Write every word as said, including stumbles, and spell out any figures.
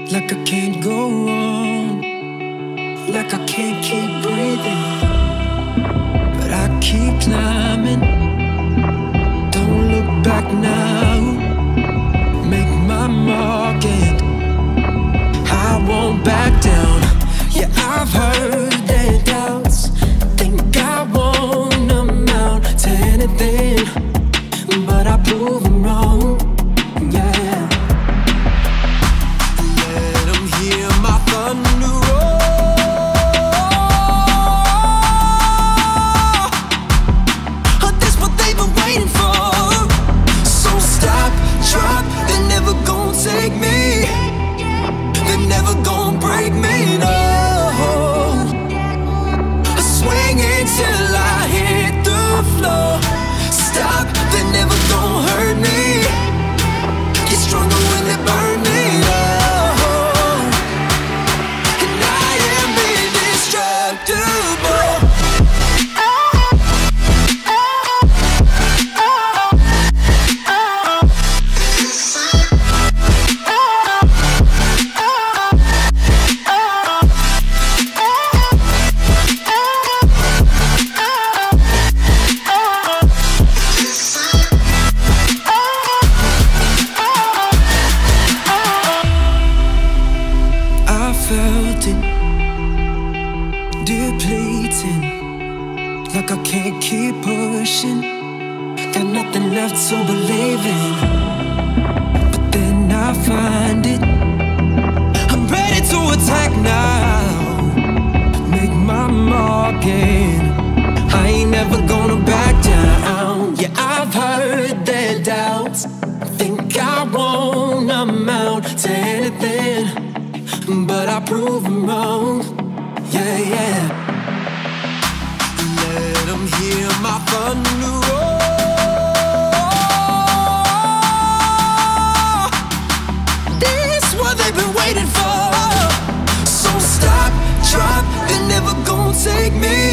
like I can't go on, like I can't keep breathing, but I keep climbing. Don't look back now, make my mark and I won't back down. Yeah, I've heard their doubts, think I won't amount to anything, but I prove them wrong. Yeah, let them hear my thunder roar. Oh, that's what they've been waiting for. So stop, drop, they're never gonna take me, they're never gonna break me, no. I swing until I hit the floor. Stop, they're never gonna hurt me. Get stronger when they burn me, oh. And I am indestructible. Felt it depleting, like I can't keep pushing. Got nothing left to believe in, but then I find it. I'm ready to attack now, make my mark and I ain't never gonna back down. Yeah, I've heard their doubts, think I won't amount to anything, but I prove them wrong. Yeah, yeah. Let them hear my thunder roar. This is what they've been waiting for. So stop, drop, they're never gonna take me,